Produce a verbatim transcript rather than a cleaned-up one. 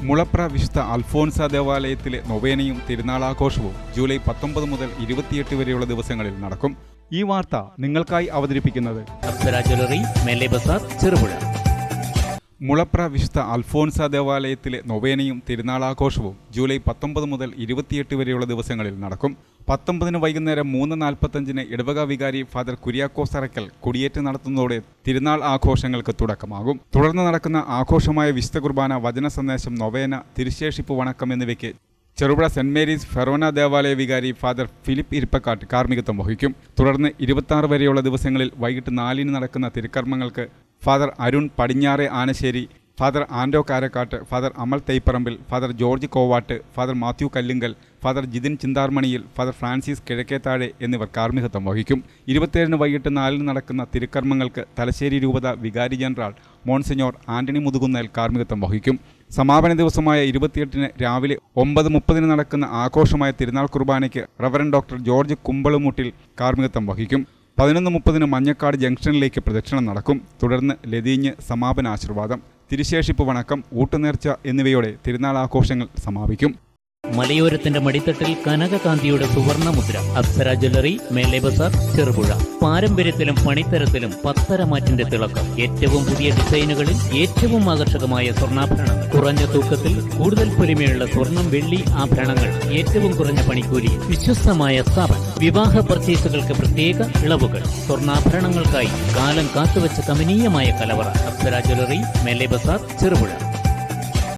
മുളപ്ര വിശുദ്ധ അൽഫോൻസ ദേവാലയത്തിലെ നൊവേനയും തിരുനാളാഘോഷവും ജൂലൈ പത്തൊമ്പത് മുതൽ ഇരുപത്തിയെട്ട് വരെയുള്ള ദിവസങ്ങളിൽ നടക്കും. ഈ വാർത്ത നിങ്ങൾക്കായി അവതരിപ്പിക്കുന്നത് അപ്സര ജ്വല്ലറി, മേലെ ബസാർ, ചെറുപുഴ. മുളപ്ര വിശുദ്ധ അൽഫോൻസ ദേവാലയത്തിലെ നൊവേനയും തിരുനാളാഘോഷവും ജൂലൈ പത്തൊമ്പത് മുതൽ ഇരുപത്തിയെട്ട് വരെയുള്ള ദിവസങ്ങളിൽ നടക്കും. പത്തൊമ്പതിന് വൈകുന്നേരം മൂന്ന് നാൽപ്പത്തഞ്ചിന് ഇടവക വികാരി ഫാദർ കുര്യാക്കോസ് അറക്കൽ കൊടിയേറ്റ് നടത്തുന്നതോടെ തിരുനാൾ ആഘോഷങ്ങൾക്ക് തുടക്കമാകും. തുടർന്ന് നടക്കുന്ന ആഘോഷമായ വിശുദ്ധ കുർബാന, വചന സന്ദേശം, നൊവേന, തിരുശേഷിപ്പ് വണക്കം എന്നിവയ്ക്ക് ചെറുപുഴ സെന്റ് മേരീസ് ഫെറോന ദേവാലയ വികാരി ഫാദർ ഫിലിപ്പ് ഇരിപ്പക്കാട്ട് കാർമ്മികത്വം വഹിക്കും. തുടർന്ന് ഇരുപത്തി വരെയുള്ള ദിവസങ്ങളിൽ വൈകിട്ട് നാലിന് നടക്കുന്ന തിരുക്കർമ്മങ്ങൾക്ക് father Arun Padinjare Anasseri, father Ando Karakkattu, father Amal Thaiparambil, father George Kovattu, father Mathew Kallunkal, father Jithin Chintharmaniyil, father Francis Kizhakkethazhe എന്നിവർ കാർമ്മികത്വം വഹിക്കും. ഇരുപത്തിയേഴിന് വൈകിട്ട് നാലിന് നടക്കുന്ന തിരുക്കർമ്മങ്ങൾക്ക് തലശ്ശേരി രൂപത വികാരി ജനറൽ മോൺസിഞ്ഞോർ ആന്റണി മുതുകുന്നേൽ കാർമ്മികത്വം വഹിക്കും. സമാപന ദിവസമായ ഇരുപത്തിയെട്ടിന് രാവിലെ ഒമ്പത് മുപ്പതിന് നടക്കുന്ന ആഘോഷമായ തിരുനാൾ കുർബാനയ്ക്ക് റവറൻ ഡോക്ടർ ജോർജ് കുമ്പളുമുട്ടിൽ കാർമ്മികത്വം വഹിക്കും. പതിനൊന്ന് മുപ്പതിന് മഞ്ഞക്കാട് ജംഗ്ഷനിലേക്ക് പ്രദക്ഷിണം നടക്കും. തുടർന്ന് ലതീഞ്ഞ് സമാപനാശീർവാദം, തിരുശേഷിപ്പ് വണക്കം, ഊട്ടുനേർച്ച എന്നിവയോടെ തിരുനാൾ ആഘോഷങ്ങൾ സമാപിക്കും. മലയോരത്തിന്റെ മടിത്തട്ടിൽ കനകകാന്തിയുടെ സുവർണ മുദ്ര. അപ്സര ജ്വല്ലറി, മേലെ ബസാർ, ചെറുപുഴ. പാരമ്പര്യത്തിലും പണിത്തരത്തിലും പത്തരമാറ്റിന്റെ തിളക്കം. ഏറ്റവും പുതിയ ഡിസൈനുകളിൽ ഏറ്റവും ആകർഷകമായ സ്വർണ്ണാഭരണങ്ങൾ. കുറഞ്ഞ തൂക്കത്തിൽ കൂടുതൽ പൊലിമയുള്ള സ്വർണം, വെള്ളി ആഭരണങ്ങൾ. ഏറ്റവും കുറഞ്ഞ പണിക്കൂലി. വിശ്വസ്തമായ സ്ഥാപനം. വിവാഹ പർച്ചേസുകൾക്ക് പ്രത്യേക ഇളവുകൾ. സ്വർണ്ണാഭരണങ്ങൾക്കായി കാലം കാത്തുവച്ച കമനീയമായ കലവറ. അപ്സര ജ്വല്ലറി, മേലെ ബസാർ, ചെറുപുഴ.